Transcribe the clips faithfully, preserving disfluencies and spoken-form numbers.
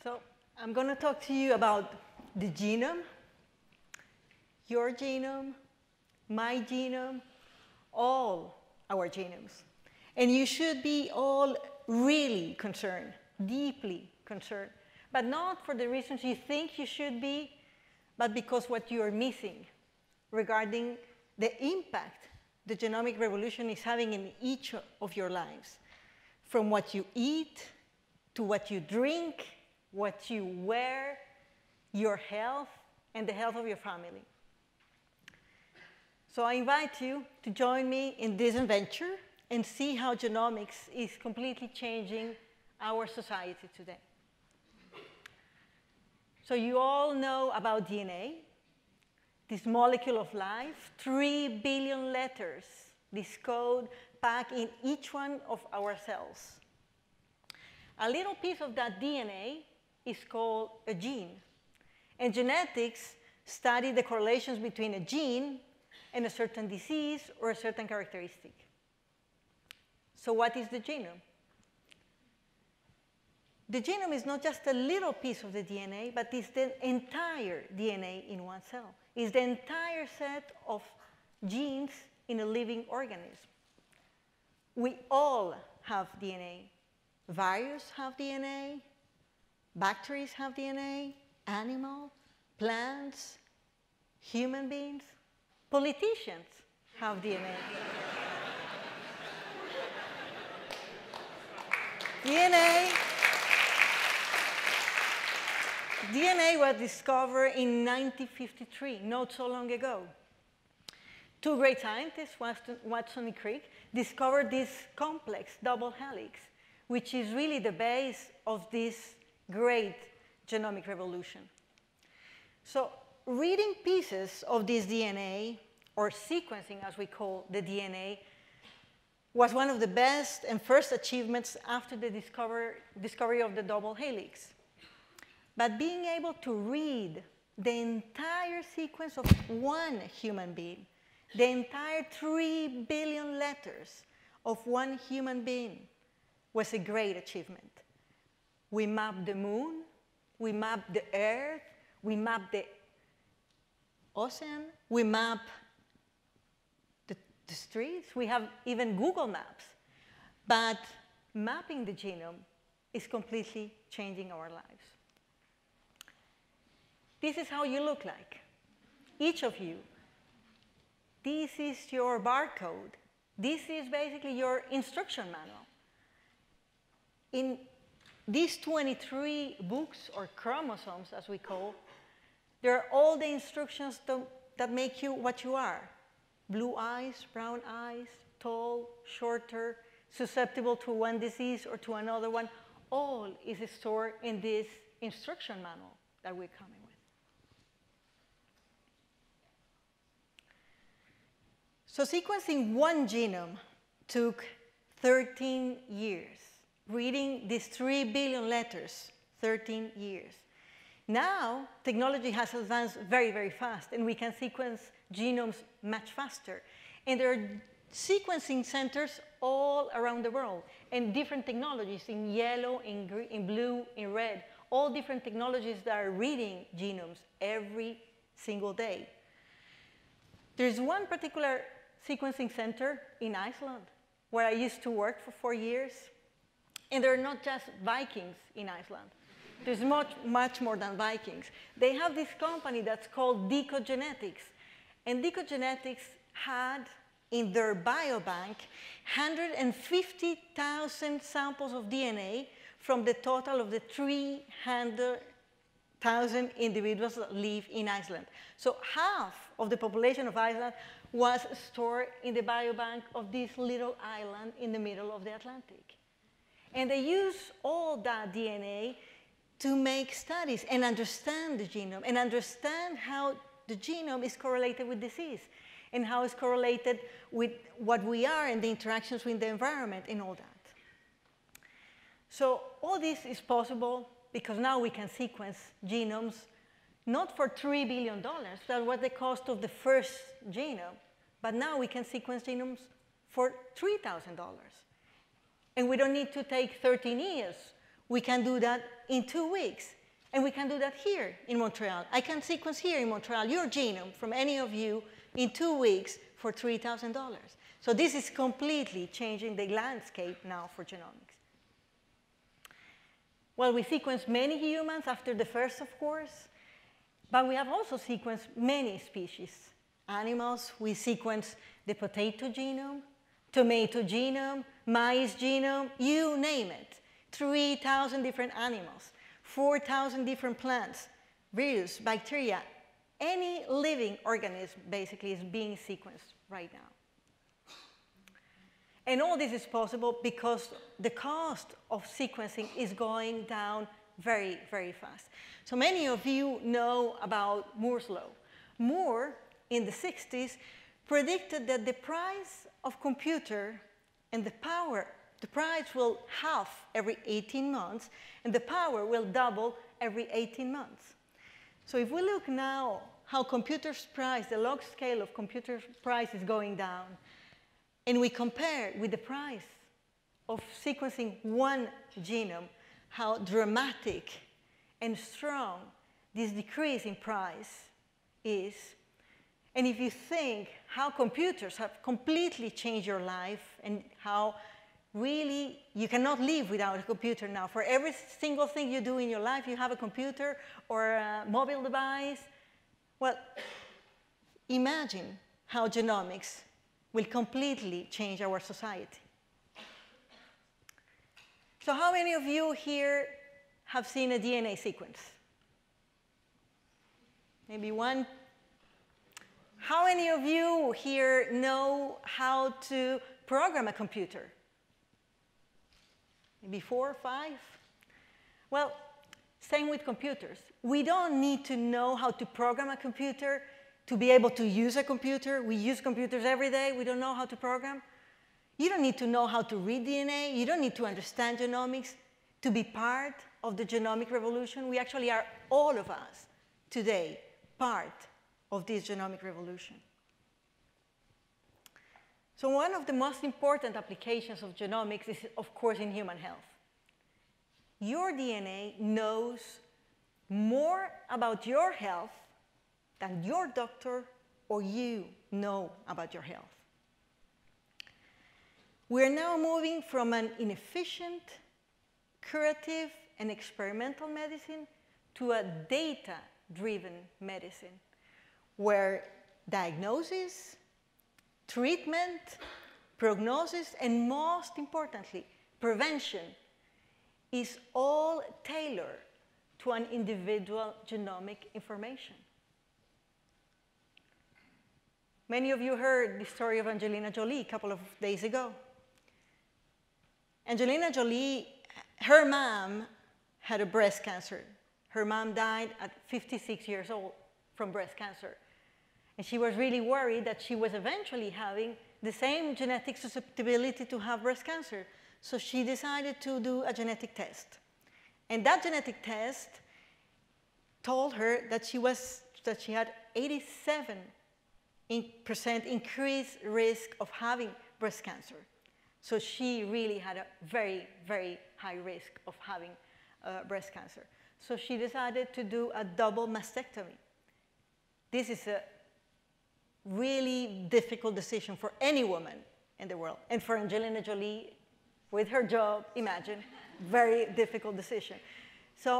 So I'm going to talk to you about the genome, your genome, my genome, all our genomes. And you should be all really concerned, deeply concerned, but not for the reasons you think you should be, but because what you are missing regarding the impact the genomic revolution is having in each of your lives, from what you eat to what you drink, what you wear, your health, and the health of your family. So I invite you to join me in this adventure and see how genomics is completely changing our society today. So you all know about D N A, this molecule of life, three billion letters, this code packed in each one of our cells. A little piece of that D N A is called a gene. And genetics study the correlations between a gene and a certain disease or a certain characteristic. So what is the genome? The genome is not just a little piece of the D N A, but it's the entire D N A in one cell. It's the entire set of genes in a living organism. We all have D N A. Viruses have D N A. Bacteria have D N A. Animals, plants, human beings. Politicians have D N A. D N A D N A was discovered in nineteen fifty-three, not so long ago. Two great scientists, Watson and Crick, discovered this complex double helix, which is really the base of this great genomic revolution. So reading pieces of this D N A, or sequencing as we call the D N A, was one of the best and first achievements after the discover, discovery of the double helix. But being able to read the entire sequence of one human being, the entire three billion letters of one human being, was a great achievement. We mapped the moon, we mapped the earth, we mapped the ocean, we mapped the, the streets, we have even Google Maps. But mapping the genome is completely changing our lives. This is how you look like, each of you. This is your barcode. This is basically your instruction manual. In these twenty-three books, or chromosomes as we call, there are all the instructions to, that make you what you are. Blue eyes, brown eyes, tall, shorter, susceptible to one disease or to another one. All is stored in this instruction manual that we're coming with. So sequencing one genome took thirteen years. Reading these three billion letters, thirteen years. Now, technology has advanced very, very fast, and we can sequence genomes much faster. And there are sequencing centers all around the world, and different technologies in yellow, in, green, in blue, in red, all different technologies that are reading genomes every single day. There's one particular sequencing center in Iceland, where I used to work for four years. And they're not just Vikings in Iceland. There's much, much more than Vikings. They have this company that's called Genetics. And Genetics had in their biobank one hundred fifty thousand samples of D N A from the total of the three hundred thousand individuals that live in Iceland. So half of the population of Iceland was stored in the biobank of this little island in the middle of the Atlantic. And they use all that D N A to make studies and understand the genome and understand how the genome is correlated with disease and how it's correlated with what we are and the interactions with the environment and all that. So all this is possible because now we can sequence genomes not for three billion dollars, that was the cost of the first genome, but now we can sequence genomes for three thousand dollars. And we don't need to take thirteen years. We can do that in two weeks. And we can do that here in Montreal. I can sequence here in Montreal your genome from any of you in two weeks for three thousand dollars. So this is completely changing the landscape now for genomics. Well, we sequenced many humans after the first, of course, but we have also sequenced many species. Animals, we sequenced the potato genome, tomato genome, maize genome, you name it. three thousand different animals, four thousand different plants, virus, bacteria. Any living organism basically is being sequenced right now. And all this is possible because the cost of sequencing is going down very, very fast. So many of you know about Moore's law. Moore, in the sixties, predicted that the price of computer and the power, the price will halve every eighteen months, and the power will double every eighteen months. So if we look now how computers' price, the log scale of computer price is going down, and we compare with the price of sequencing one genome, how dramatic and strong this decrease in price is. And if you think how computers have completely changed your life and how really you cannot live without a computer now. For every single thing you do in your life, you have a computer or a mobile device. Well, imagine how genomics will completely change our society. So how many of you here have seen a D N A sequence? Maybe one. How many of you here know how to program a computer? Maybe four or five? Well, same with computers. We don't need to know how to program a computer to be able to use a computer. We use computers every day. We don't know how to program. You don't need to know how to read D N A. You don't need to understand genomics to be part of the genomic revolution. We actually are, all of us, today, part of this genomic revolution. So one of the most important applications of genomics is, of course, in human health. Your D N A knows more about your health than your doctor or you know about your health. We're now moving from an inefficient, curative, and experimental medicine to a data-driven medicine, where diagnosis, treatment, prognosis, and most importantly, prevention is all tailored to an individual genomic information. Many of you heard the story of Angelina Jolie a couple of days ago. Angelina Jolie, her mom had a breast cancer. Her mom died at fifty-six years old from breast cancer. And she was really worried that she was eventually having the same genetic susceptibility to have breast cancer. So she decided to do a genetic test. And that genetic test told her that she, was, that she had eighty-seven percent increased risk of having breast cancer. So she really had a very, very high risk of having uh, breast cancer. So she decided to do a double mastectomy. This is a really difficult decision for any woman in the world. And for Angelina Jolie, with her job, imagine, very difficult decision. So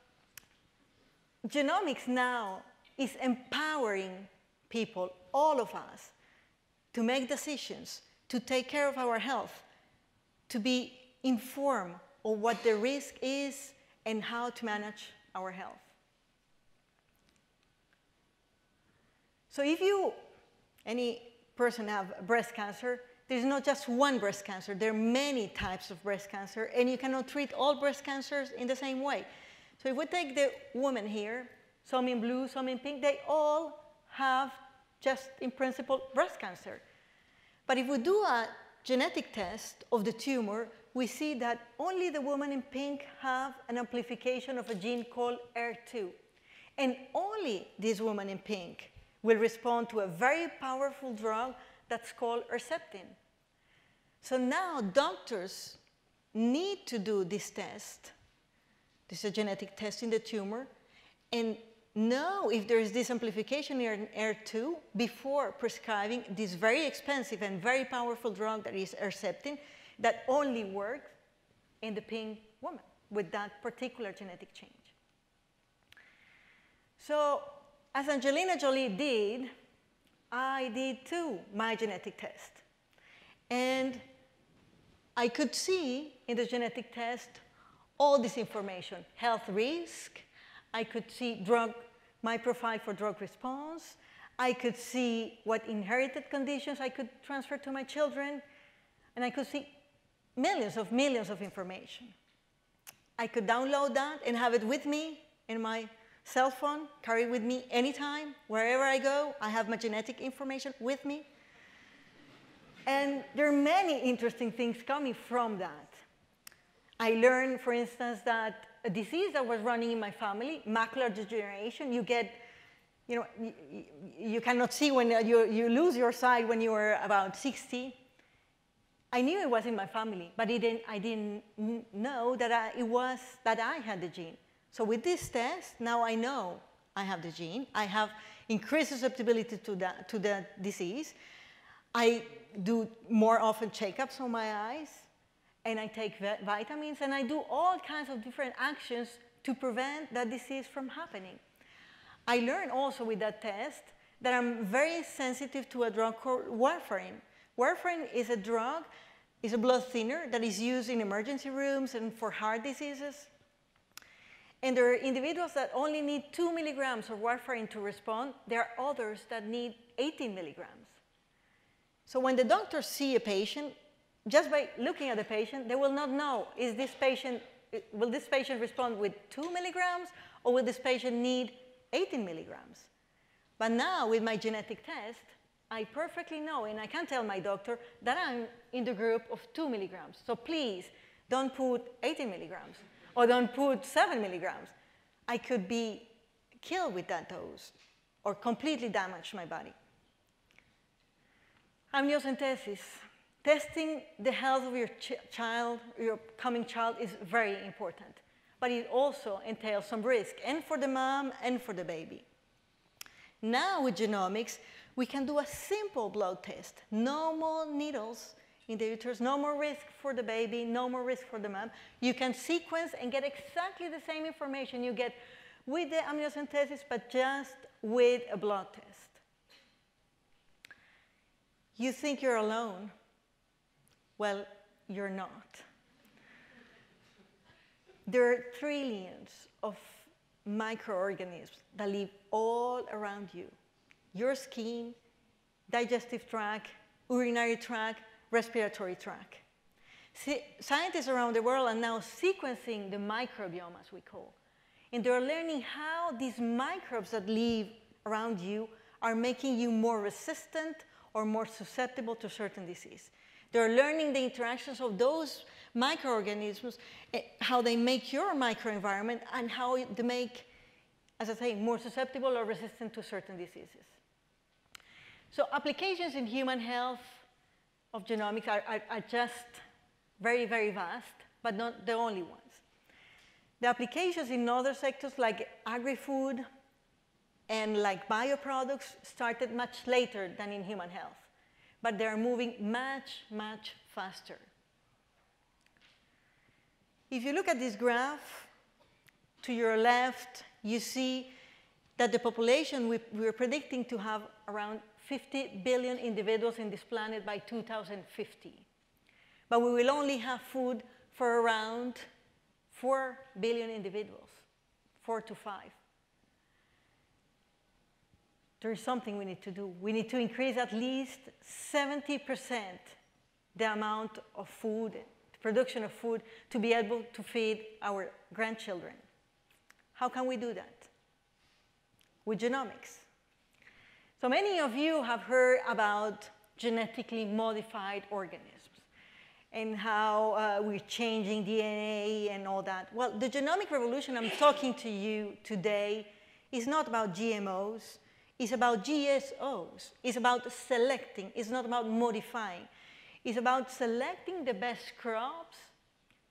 genomics now is empowering people, all of us, to make decisions, to take care of our health, to be informed of what the risk is and how to manage our health. So if you, any person have breast cancer, there's not just one breast cancer. There are many types of breast cancer, and you cannot treat all breast cancers in the same way. So if we take the woman here, some in blue, some in pink, they all have just, in principle, breast cancer. But if we do a genetic test of the tumor, we see that only the woman in pink have an amplification of a gene called E R two. And only this woman in pink will respond to a very powerful drug that's called Herceptin. So now doctors need to do this test This is a genetic test in the tumor, and know if there is this amplification in E R two before prescribing this very expensive and very powerful drug that is Herceptin that only works in the pink woman with that particular genetic change. So as Angelina Jolie did, I did too, my genetic test. And I could see in the genetic test all this information, health risk. I could see drug, my profile for drug response. I could see what inherited conditions I could transfer to my children. And I could see millions of millions of information. I could download that and have it with me in my cell phone, carry it with me anytime, wherever I go. I have my genetic information with me. And there are many interesting things coming from that. I learned, for instance, that a disease that was running in my family, macular degeneration, you get, you know, you, you cannot see when you, you lose your sight when you were about sixty. I knew it was in my family, but it didn't, I didn't know that I, it was that I had the gene. So with this test, now I know I have the gene. I have increased susceptibility to that, to that disease. I do more often checkups on my eyes, and I take vitamins, and I do all kinds of different actions to prevent that disease from happening. I learned also with that test that I'm very sensitive to a drug called warfarin. Warfarin is a drug, is a blood thinner that is used in emergency rooms and for heart diseases. And there are individuals that only need two milligrams of warfarin to respond. There are others that need eighteen milligrams. So when the doctors see a patient, just by looking at the patient, they will not know, is this patient, will this patient respond with two milligrams, or will this patient need eighteen milligrams? But now, with my genetic test, I perfectly know, and I can tell my doctor that I'm in the group of two milligrams. So please, don't put eighteen milligrams, or don't put seven milligrams. I could be killed with that dose, or completely damage my body. Amniocentesis. Testing the health of your ch child, your coming child, is very important. But it also entails some risk, and for the mom and for the baby. Now with genomics, we can do a simple blood test. No more needles in the uterus, no more risk for the baby, no more risk for the mom. You can sequence and get exactly the same information you get with the amniocentesis, but just with a blood test. You think you're alone. Well, you're not. There are trillions of microorganisms that live all around you. Your skin, digestive tract, urinary tract, respiratory tract. See, scientists around the world are now sequencing the microbiome, as we call. And they're learning how these microbes that live around you are making you more resistant or more susceptible to certain disease. They're learning the interactions of those microorganisms, how they make your microenvironment, and how they make, as I say, more susceptible or resistant to certain diseases. So applications in human health of genomics are, are, are just very, very vast, but not the only ones. The applications in other sectors like agri-food and like bioproducts started much later than in human health. But they're moving much, much faster. If you look at this graph, to your left, you see that the population we, we're predicting to have around fifty billion individuals in this planet by two thousand fifty. But we will only have food for around four billion individuals, four to five. There is something we need to do. We need to increase at least seventy percent the amount of food, the production of food, to be able to feed our grandchildren. How can we do that? With genomics. So many of you have heard about genetically modified organisms and how uh, we're changing D N A and all that. Well, the genomic revolution I'm talking to you today is not about G M Os. It's about G S Os. It's about selecting. It's not about modifying. It's about selecting the best crops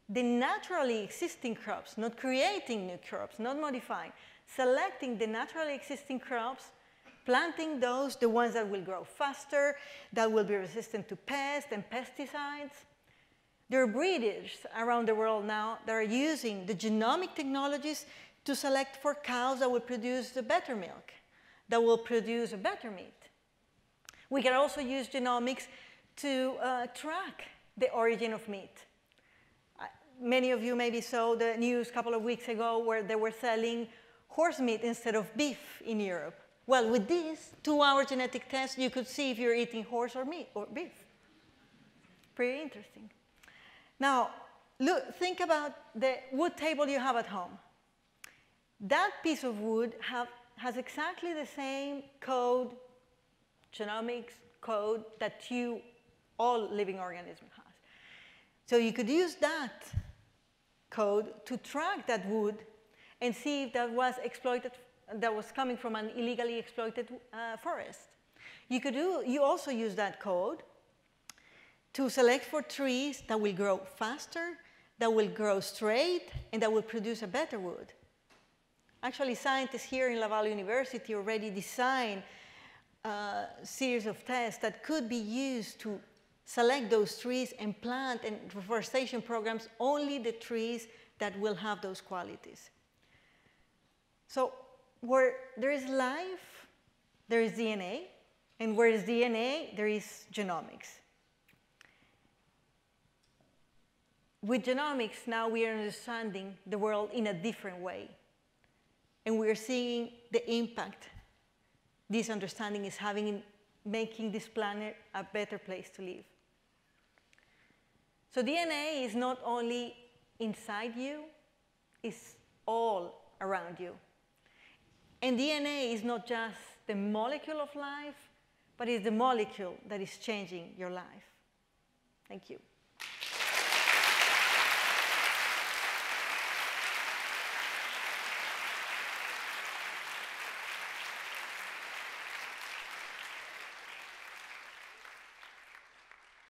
the naturally existing crops, not creating new crops, not modifying, selecting the naturally existing crops, planting those, the ones that will grow faster, that will be resistant to pests and pesticides. There are breeders around the world now that are using the genomic technologies to select for cows that will produce the better milk, that will produce a better meat. We can also use genomics to uh, track the origin of meat. Uh, many of you maybe saw the news a couple of weeks ago where they were selling horse meat instead of beef in Europe. Well, with this two-hour genetic test, you could see if you're eating horse or meat or beef. Pretty interesting. Now, look, think about the wood table you have at home. That piece of wood have, has exactly the same code, genomics code, that you, all living organisms has. So you could use that code to track that wood and see if that was exploited, that was coming from an illegally exploited uh, forest. You could do, you also use that code to select for trees that will grow faster, that will grow straight, and that will produce a better wood. Actually, scientists here in Laval University already designed a series of tests that could be used to select those trees and plant and reforestation programs only the trees that will have those qualities. So where there is life, there is D N A, and where is D N A, there is genomics. With genomics, now we are understanding the world in a different way. And we are seeing the impact this understanding is having in making this planet a better place to live. So D N A is not only inside you, it's all around you. And D N A is not just the molecule of life, but it's the molecule that is changing your life. Thank you.